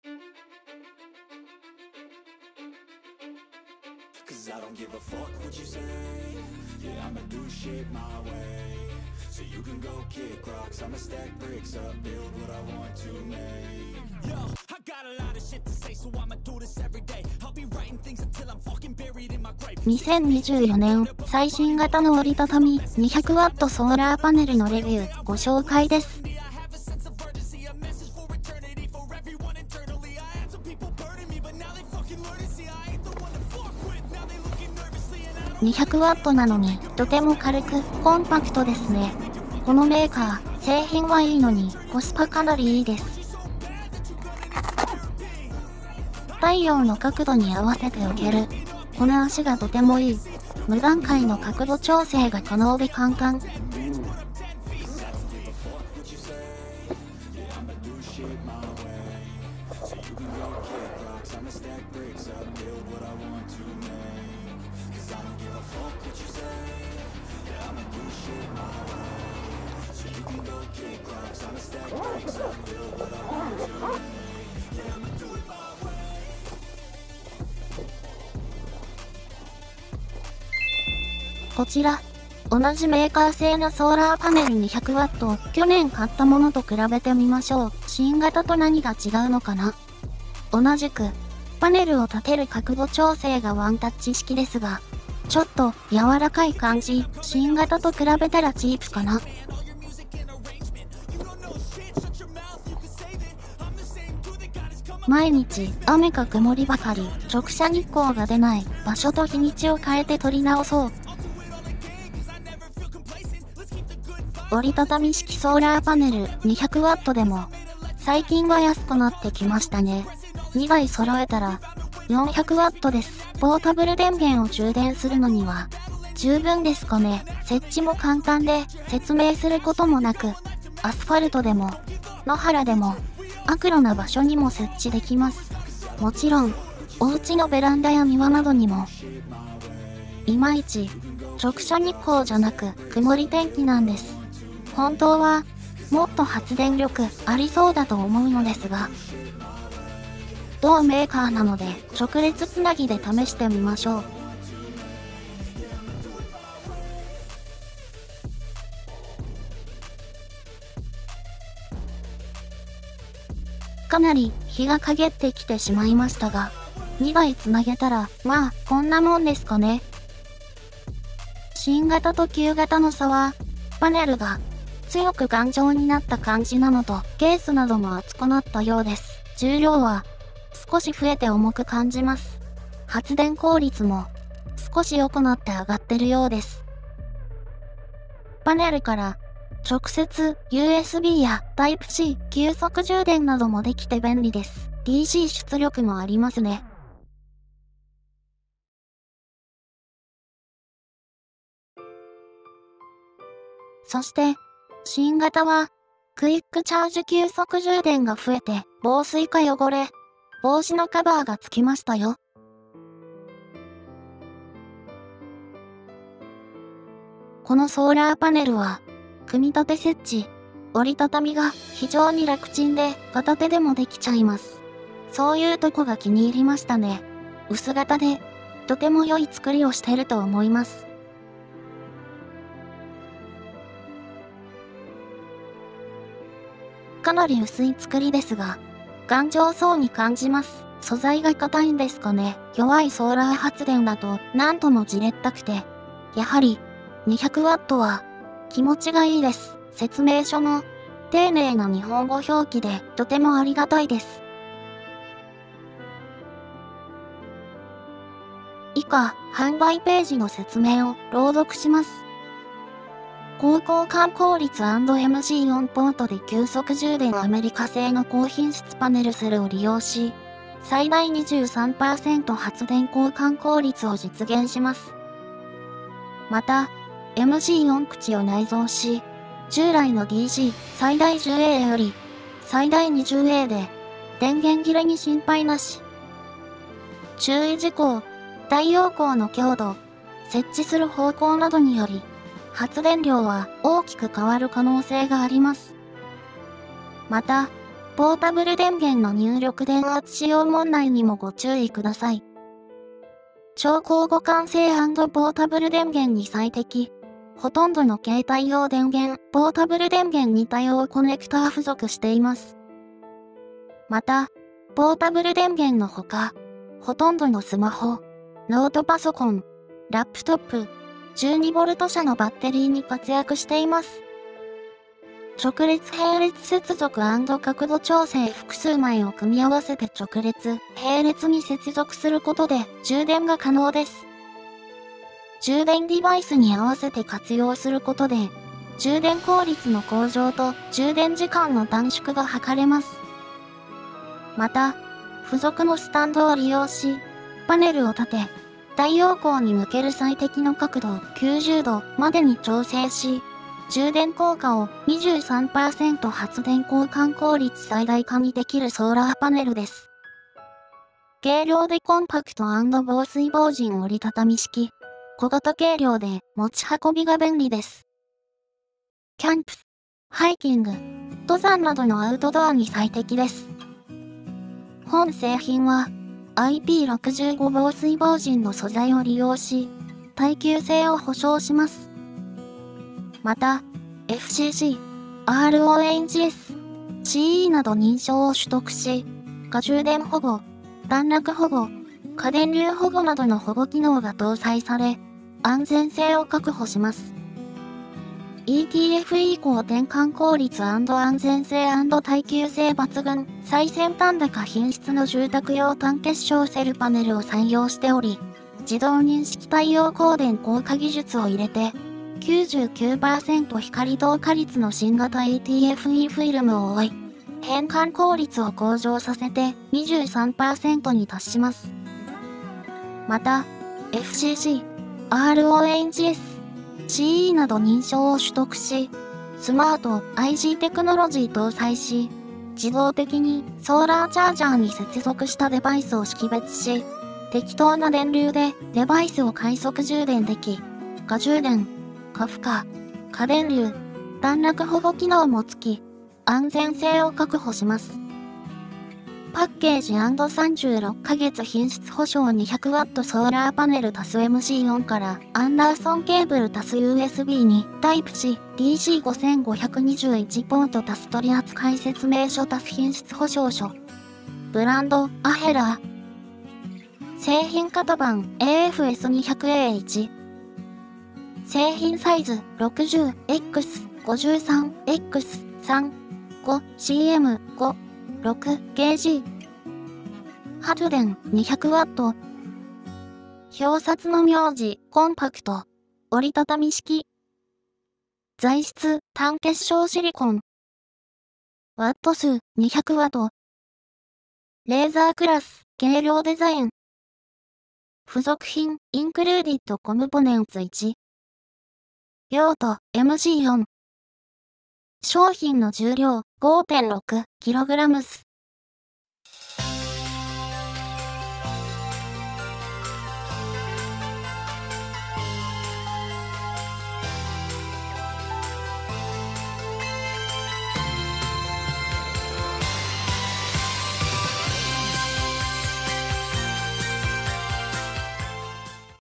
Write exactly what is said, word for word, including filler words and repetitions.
Cause I don't give a fuck what you say. Yeah, I'ma do shit my way. So you can go kick rocks, I'ma stack bricks up, build what I want to make. Yo, I got a lot of shit to say, so I'ma do this every day. I'll be writing things until I'm fucking buried in my grave. にせんにじゅうよねん最新型の折りたたみ にひゃくワット ソーラーパネルのレビューご紹介です。にひゃくワット なのにとても軽くコンパクトですね。このメーカー製品はいいのにコスパかなりいいです。太陽の角度に合わせて置けるこの足がとてもいい。無段階の角度調整が可能で簡単。こちら、同じメーカー製のソーラーパネル にひゃくワット を去年買ったものと比べてみましょう。新型と何が違うのかな。同じく、パネルを立てる角度調整がワンタッチ式ですが、ちょっと柔らかい感じ。新型と比べたらチープかな。毎日雨か曇りばかり、直射日光が出ない場所と日にちを変えて撮り直そう。折りたたみ式ソーラーパネル にひゃくワット でも最近は安くなってきましたね。にだい揃えたらよんひゃくワット です。ポータブル電源を充電するのには十分ですかね。設置も簡単で説明することもなく、アスファルトでも野原でも悪路な場所にも設置できます。もちろんお家のベランダや庭などにも。いまいち直射日光じゃなく曇り天気なんです。本当はもっと発電力ありそうだと思うのですが、同メーカーなので直列つなぎで試してみましょう。かなり日が陰ってきてしまいましたが、にだいつなげたらまあこんなもんですかね。新型と旧型の差は、パネルが強く頑丈になった感じなのと、ケースなども厚くなったようです。重量は少し増えて重く感じます。発電効率も少し良くなって上がってるようです。パネルから直接 ユーエスビー や タイプシー 急速充電などもできて便利です。ディーシー 出力もありますね。そして、新型は、クイックチャージ急速充電が増えて、防水か汚れ、防止のカバーがつきましたよ。このソーラーパネルは、組み立て設置、折りたたみが非常に楽ちんで、片手でもできちゃいます。そういうとこが気に入りましたね。薄型で、とても良い作りをしてると思います。かなり薄い作りですが、頑丈そうに感じます。素材が硬いんですかね。弱いソーラー発電だと何ともじれったくて、やはり にひゃくワット は気持ちがいいです。説明書も丁寧な日本語表記でとてもありがたいです。以下、販売ページの説明を朗読します。高交換効率 &エムジーよん ポートで急速充電アメリカ製の高品質パネルセルを利用し、最大 にじゅうさんパーセント 発電交換効率を実現します。また、エムジーよん 口を内蔵し、従来の ディーシー 最大 じゅうエー より最大 にじゅうエー で電源切れに心配なし。注意事項、太陽光の強度、設置する方向などにより、発電量は大きく変わる可能性があります。また、 ポータブル電源の入力電圧使用問題にもご注意ください。超高互換性&ポータブル電源に最適。ほとんどの携帯用電源、ポータブル電源に対応コネクター付属しています。また、ポータブル電源のほか、ほとんどのスマホ、ノートパソコン、ラップトップ、じゅうにボルト 車のバッテリーに活躍しています。直列並列接続&角度調整複数枚を組み合わせて直列、並列に接続することで充電が可能です。充電デバイスに合わせて活用することで、充電効率の向上と充電時間の短縮が図れます。また、付属のスタンドを利用し、パネルを立て、太陽光に向ける最適の角度をきゅうじゅうどまでに調整し、充電効果を にじゅうさんパーセント 発電交換効率最大化にできるソーラーパネルです。軽量でコンパクト&防水防塵折りたたみ式。小型軽量で持ち運びが便利です。キャンプ、ハイキング、登山などのアウトドアに最適です。本製品は アイピーろくじゅうご 防水防塵の素材を利用し、耐久性を保証します。また、エフシーシー、アールオーエイチエス、シーイー など認証を取得し、過充電保護、段落保護、過電流保護などの保護機能が搭載され、安全性を確保します。イーティーエフ 以降転換効率&安全性&耐久性抜群、最先端高品質の住宅用単結晶セルパネルを採用しており、自動認識太陽光電効果技術を入れて、きゅうじゅうきゅうパーセント 光透過率の新型 イーティーエフイー フィルムを覆い、変換効率を向上させて にじゅうさんパーセント に達します。また、エフシーシー、アールオーエイチエス、シーイー など認証を取得し、スマート アイジー テクノロジー搭載し、自動的にソーラーチャージャーに接続したデバイスを識別し、適当な電流でデバイスを快速充電でき、過充電、過負荷、過電流、段落保護機能も付き、安全性を確保します。パッケージ& さんじゅうろっかげつ品質保証 にひゃくワット ソーラーパネル足す エムシーよん からアンダーソンケーブル足す ユーエスビー にタイプ C、ディーシーごせんごひゃくにじゅういち ポート足す取扱説明書足す品質保証書。ブランド、アヘラー。製品型番 エーエフエスにひゃくエーワン。製品サイズ ろくじゅうエックスごじゅうさんエックスさん ごシーエムご ろくケージー。発電 にひゃくワット。表札の名字、コンパクト。折りたたみ式。材質、単結晶シリコン。ワット数、にひゃくワット。レーザークラス、軽量デザイン。付属品、インクルーディットコムポネンツいち。用途、エムシーよん。商品の重量 ごてんろくキログラム ス。